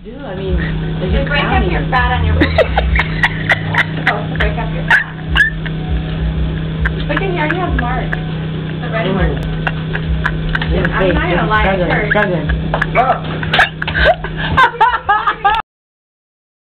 do. I mean, you break up your fat on your It's supposed to break up your fat. Look at here, you have marks. The red marks. I'm not gonna lie, it hurts. Struggling.